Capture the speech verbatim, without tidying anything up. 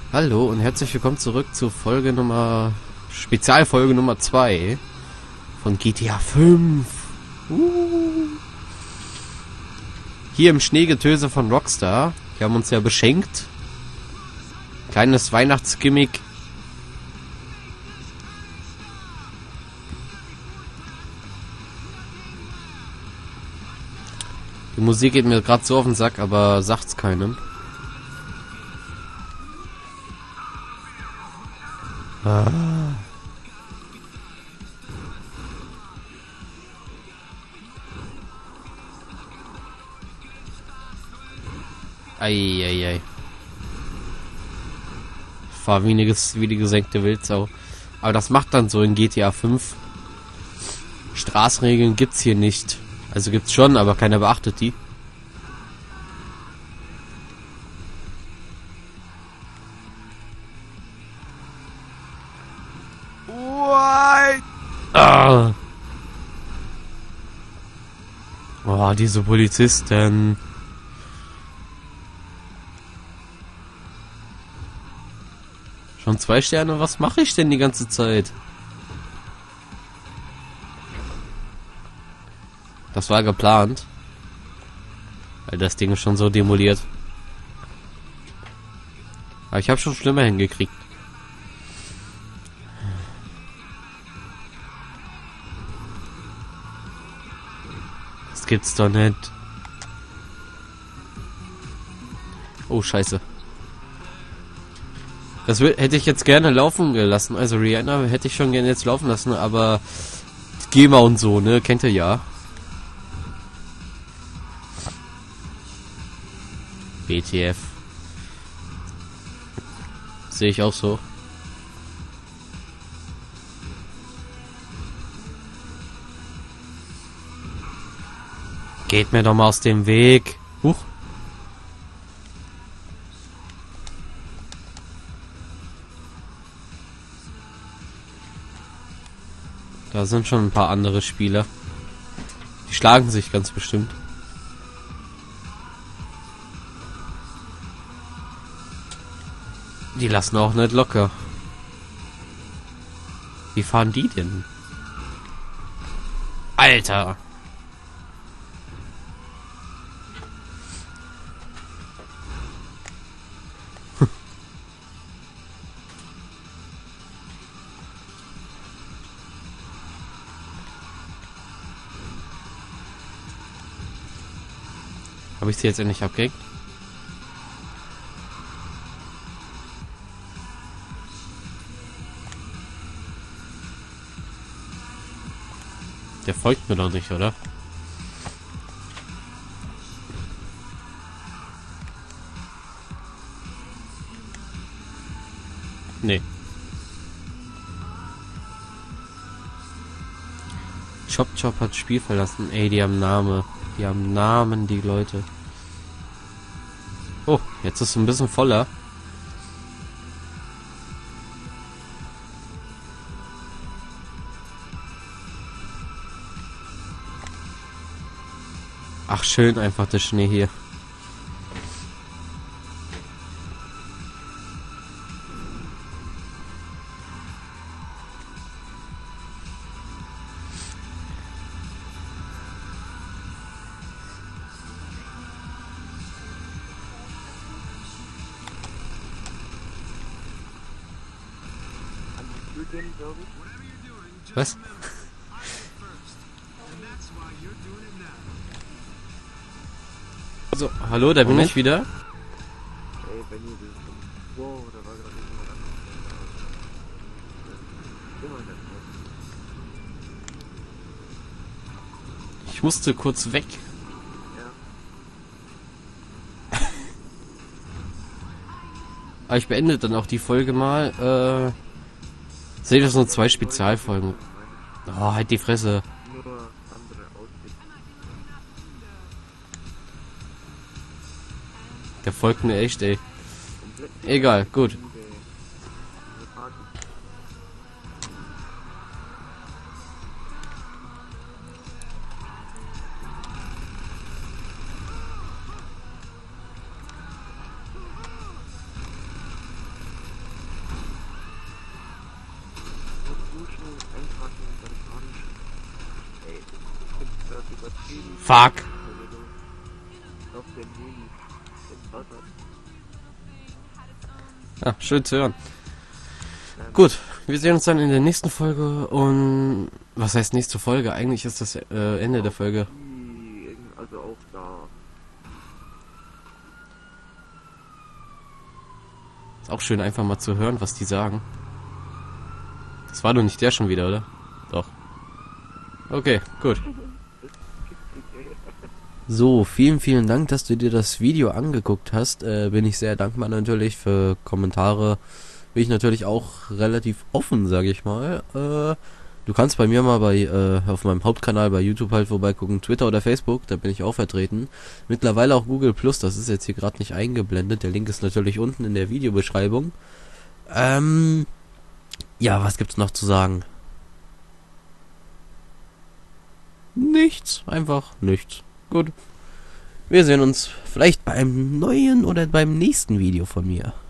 Hallo und herzlich willkommen zurück zur Folge Nummer... Spezialfolge Nummer zwei von G T A fünf. Uh. Hier im Schneegetöse von Rockstar. Die haben uns ja beschenkt. Kleines Weihnachtsgimmick. Die Musik geht mir gerade so auf den Sack, aber sagt's keinem. Ah. Eieiei. Fahr wie, eine, wie die gesenkte Wildsau. Aber das macht dann so in G T A fünf. Straßenregeln gibt's hier nicht. Also gibt's schon, aber keiner beachtet die. What? Ah. Oh, diese Polizisten. Schon zwei Sterne? Was mache ich denn die ganze Zeit? Das war geplant. Weil das Ding ist schon so demoliert. Aber ich habe schon schlimmer hingekriegt. Das gibt's doch nicht. Oh, scheiße. Das hätte ich jetzt gerne laufen gelassen. Also Rihanna hätte ich schon gerne jetzt laufen lassen, aber GEMA und so, ne? Kennt ihr ja. W T F. Sehe ich auch so. Geht mir doch mal aus dem Weg. Huch. Da sind schon ein paar andere Spieler. Die schlagen sich ganz bestimmt. Die lassen auch nicht locker. Wie fahren die denn? Alter! Habe ich sie jetzt endlich abgekriegt? Der folgt mir doch nicht, oder? Nee. Chop Chop hat Spiel verlassen. Ey, die haben Name. Die haben Namen, die Leute. Oh, jetzt ist es ein bisschen voller. Ach, schön einfach der Schnee hier. Was? So, hallo, da bin Moment. Ich wieder. Ich musste kurz weg. Aber ich beende dann auch die Folge mal. Äh, seht ihr, nur zwei Spezialfolgen. Oh, halt die Fresse. Der folgt mir echt, ey. Egal, gut. Fuck. Auf dem Heli im Wasser. Ja, schön zu hören. Gut, wir sehen uns dann in der nächsten Folge und... Was heißt nächste Folge? Eigentlich ist das äh, Ende der Folge. Die, also auch da. Ist auch schön einfach mal zu hören, was die sagen. Das war doch nicht der schon wieder, oder? Doch. Okay, gut. So, vielen, vielen Dank, dass du dir das Video angeguckt hast. Äh, bin ich sehr dankbar natürlich für Kommentare. Bin ich natürlich auch relativ offen, sage ich mal. Äh, du kannst bei mir mal bei äh, auf meinem Hauptkanal bei YouTube halt vorbeigucken, Twitter oder Facebook, da bin ich auch vertreten. Mittlerweile auch Google Plus, das ist jetzt hier gerade nicht eingeblendet. Der Link ist natürlich unten in der Videobeschreibung. Ähm, ja, was gibt's noch zu sagen? Nichts, einfach nichts. Gut. Wir sehen uns vielleicht beim neuen oder beim nächsten Video von mir.